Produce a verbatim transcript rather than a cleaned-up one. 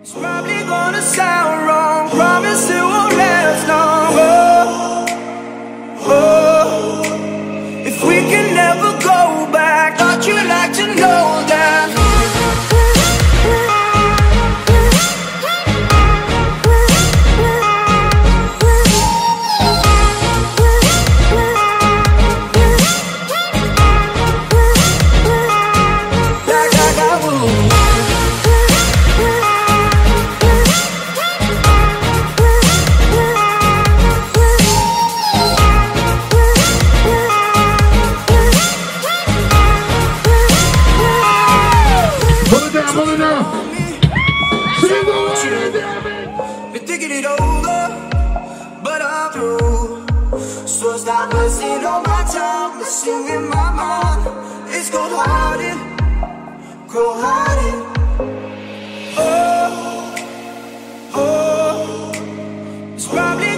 It's probably gonna sound wrong, promise it won't last long. Oh, oh, if we can never go back, thought you'd like to know that. Been thinking it over, but I'm through. So stop wasting all my time, messing with my mind. It's cold hearted, cold hearted. Oh, oh, it's probably